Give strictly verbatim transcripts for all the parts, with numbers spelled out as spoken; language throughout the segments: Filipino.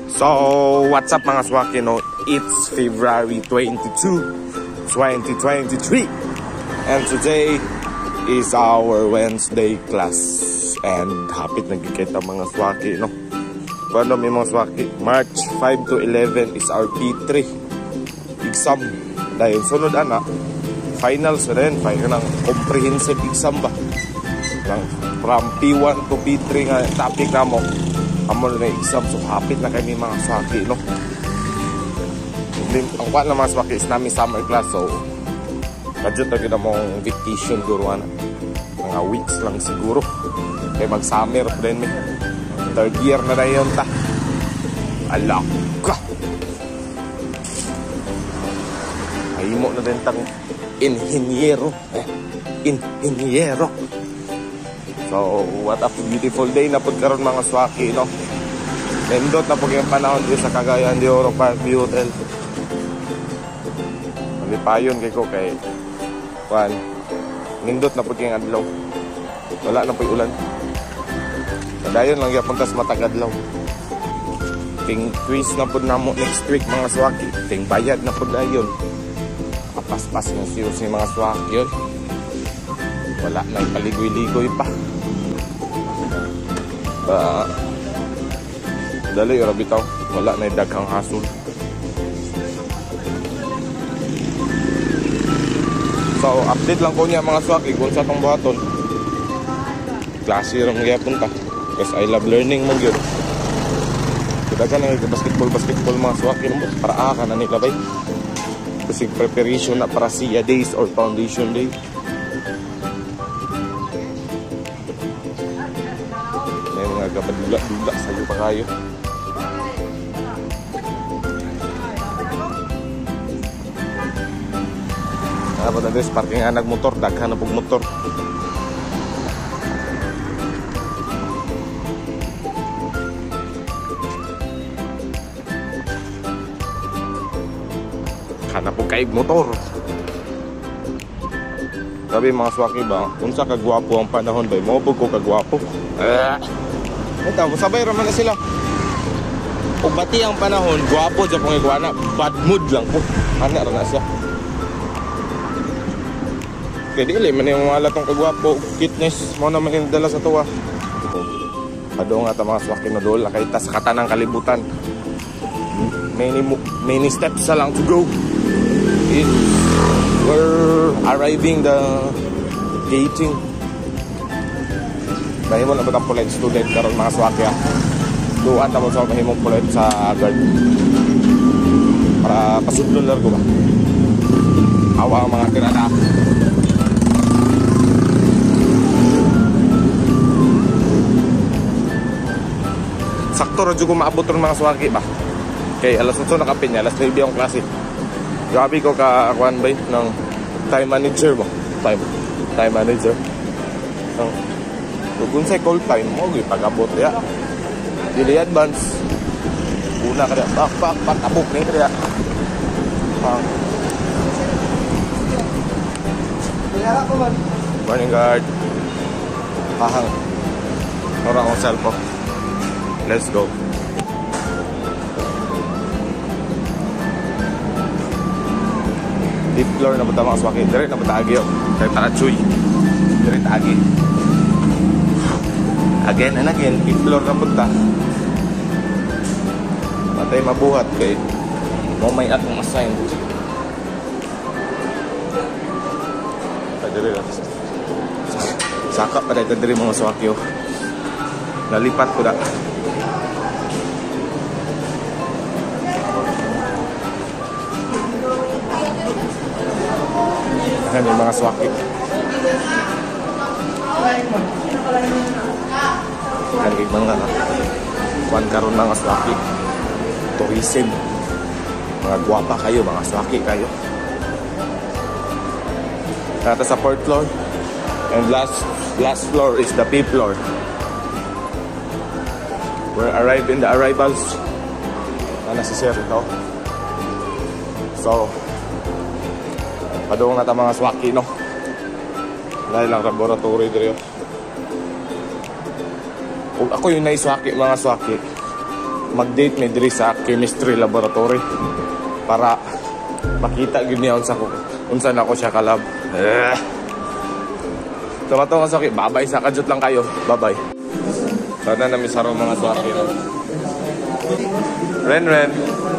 So, what's up mga swaki, no? It's February twenty-second, twenty twenty-three. And today is our Wednesday class. And hapit nagkikita mga swaki, no? Paano may mga swaki? March five to eleven is our P three exam. Dahil sunod ana, finals na rin. Final ng comprehensive exam ba? From P one to P three nga topic na mo. Amo na exam, so hapit na kami mga swaki, no? Ang kuha na mga swaki is namin summer class, so kadyo tayo na mong vacation guro na. Mga weeks lang siguro. Kaya mag-summer pa rin, may third year na na yun ta. Alak ka! Ay mo na rin tang inhinyero. Eh, inhinyero. So, what a beautiful day na pagkaroon mga swaki, no? Nindot na pag yung panahon dito sa Cagayan de Oro Park View Hotel. Malipayon kay ko kay Juan. Nindot na pag yung adlaw. Wala na po yung ulan. Padayon lang yapon tas matagadlaw. Ting quiz na po na mo next week mga swaki. Ting bayad na po dayon. Kapaspas ng serious ni mga swaki yun. Wala na paligoy-ligoy pa. Uh, dali yung bitaw, wala na yung daghang hasol. So update lang ko niya mga swaki kung sa itong buhaton. Klase rin mga punta because I love learning mo yun. Kita ka na basketball basketball mga swaki mo para aka na nila bay kasi preparation na para S I A days or foundation day. Kapadula-dula sa'yo pa kayo. Dapat na guys, parking nga nagmotor, daghan na pong motor. Kana po kaig motor. Sabi mga swaki ba, kung sa kagwapo ang panahon ba, mabog ko kagwapo. Ah! Ito, sabay raman na sila. Kung bati ang panahon, guwapo dyan pong iguana. Bad mood lang po. Anak na siya. Kaya di ulit, man yung mga latong kagwapo. Fitness, mo naman yung dala sa tuwa. Pado nga ito mga swaki na doon. Nakita sa katanang kalibutan. Many, many steps na lang to go. It, we're arriving the gating. Mahimon na ba itang polite student karon mga swaki ha? Duan na mo sa mahimong polite sa guard para pasudlon largo ba? Awa ang mga tirada. Sakto radyo ko maabot ron mga swaki ba? Okay, alas otso nakapinya, alas nine ang klase. Grabe ko ka akuan ba ng time manager mo? Time, time manager. So, kung sa'y call time mo, pag-abot ya. Dili advance. Una ka na, bak, bak, bak, abok na yung kaya. Morning guard. Pahang. Orang akong cellphone. Let's go. Deep floor na ba mga swaki? Dire na ba taagi yun? Kaya tarachuy. Dire taagi. Again and again, fifth floor na punta. Matay mabuhat kay mo may atong assign. Padiri lang. Saka pa dahil kadiri mga swakyo. Nalipat ko na. Ayan yung mga swakyo. Kali mga kuan karon mga swaki tourism, mga guwapa kayo, mga swaki kayo. Nata sa fourth floor and last last floor is the fifth floor. We're arrived in the arrivals. Ano si sir ito? So padung na ta mga swaki, no? Dahil lang laboratory dito. Kung ako yung naiswaki, mga swaki, mag-date may diri sa chemistry laboratory para makita gyud niya unsa ko unsa na ko siya kalab. Eh. Tumato ka sa babay sa kajut lang kayo. Babay. Sana namin saro mga swaki. Ren Ren.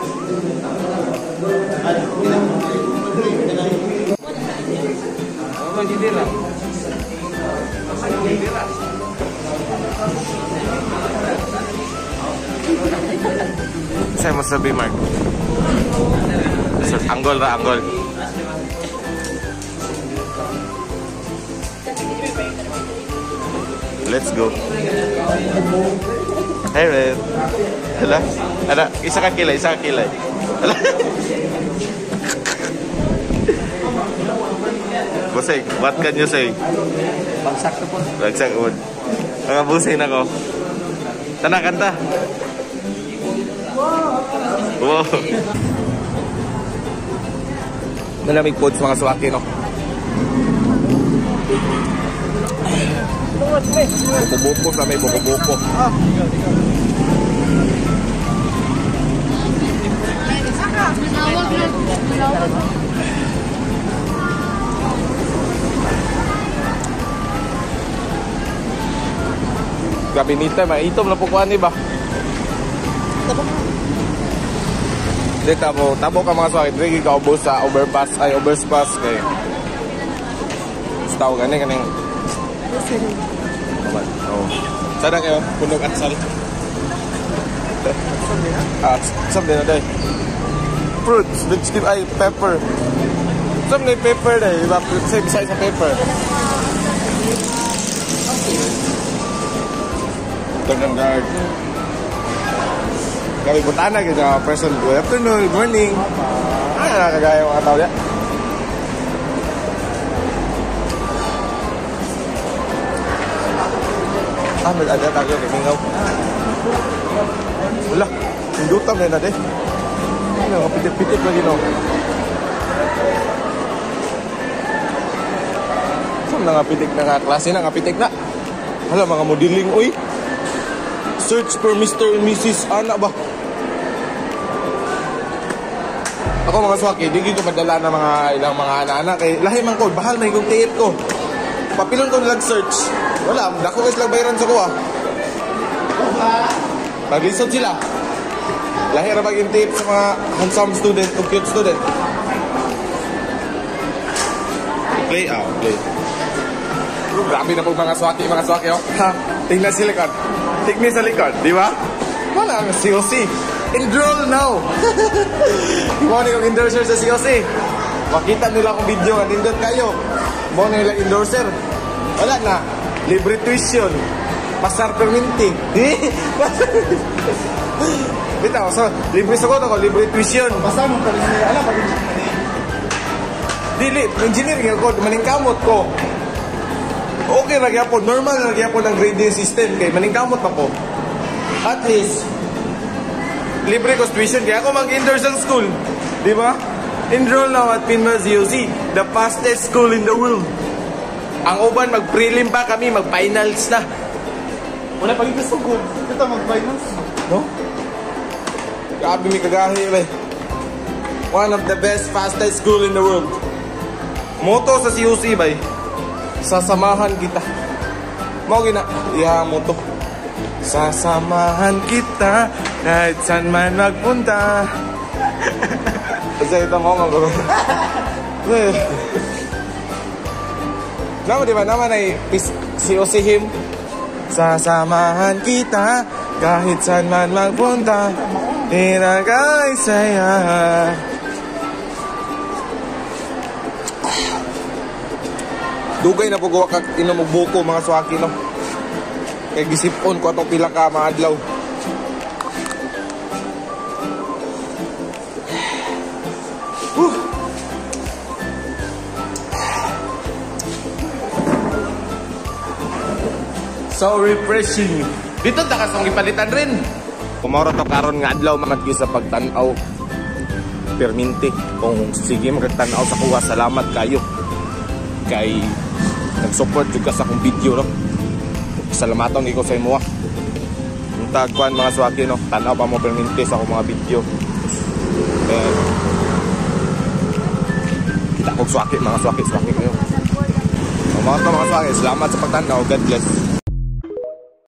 Oh, hindi na. Saya mau sabi Mark. Anggol ra anggol. Let's go. Hey Red. Hala. Ada isa ka kilay, isa ka kilay. Hala. Busay, what can you say? Bagsak to po. Bagsak po. Mga busay na ko. Tana kanta. Wow. Malamig po sa mga swaki, no? Buko-buko sa may buko-buko. Ah. Kabinita, maitom na po kuha ni ba? Hindi, tabo, tabo ka mga swakit. Hindi ka ubos sa overpass, ay overpass kayo. Staw gani, ganing. Oh. Sana kayo, punog at sal. Ah, sabi na day. Fruits, vegetable, ay, pepper. Sabi na pepper day, iba, say, beside sa pepper. Turn guard. Kami punta na kita person. Good afternoon, good morning. Ah, nakagaya mga tao niya. Ah, may agad tayo kay Mingaw. Wala, hindutam na natin. Ano, kapitik-pitik lagi no. Saan na nga pitik na nga klase na nga pitik na. Hala, mga modeling, uy. Search for Mister and Missus Ana ba? Ako mga swaki, di ko madala na mga ilang mga ana-ana kay lahi man ko, bahal may kong tiit ko. Papilon ko nilang search. Wala, dako guys lang bayaran sa ko ah. Mag-lisod sila. Lahi ra maging tip sa mga handsome student o cute student. Play out, play. Grabe na po mga swaki, mga swaki oh. Ha, tingnan sa likod. Tingnan sa likod, di ba? Wala ang C O C. Enroll now! Mo na yung endorser sa C O C. Makita nila akong video, nindot kayo. Mo na nila endorser. Wala na. Libre tuition. Pasar perminti. Bitaw, so, libre sagot ako, libre tuition. Pasar mo ka rin niya. Alam, pag-engineer. Dili, engineering ako, maningkamot ko. Okay, lagi po. Normal lagi po ng grading system. Kaya maningkamot pa po. At least, libre ko tuition. Kaya ako mag-endorse ng school. Di ba? Enroll now at Pinmas U Z, the fastest school in the world. Ang uban, mag-prelim pa kami, mag-finals na. Wala pag gusto ko. Ito, mag-finals. No? Grabe may kagahi, eh. One of the best, fastest school in the world. Moto sa C U C, bay. Sasamahan kita. Mau gina, iya moto. Sasamahan kita kahit saan man magpunta. Kasi ito mo mga garo. Nama di ba naman ay C O C hymn. Sasamahan kita kahit saan man magpunta. Tinagay saya. Dugay na po gawa kag inumugbuko mga swaki no. Kay gisipon ko atong pila ka mga adlaw. Whew. So refreshing. Dito ta kasong ipalitan rin. Kumoro to karon nga adlaw maggi sa pagtan-aw. Perminti kung sige magtan-aw sa kuha, salamat kayo. Kay nag-support juga sa akong video no. Salamaton ikaw sa imo. Hmm. tagkuhan mga swaki, no? Tanaw pa mo perminti sa akong mga video. And kita kong swaki, mga swaki, swaki kayo. So, mga to mga swaki, salamat sa pagtanaw. God bless.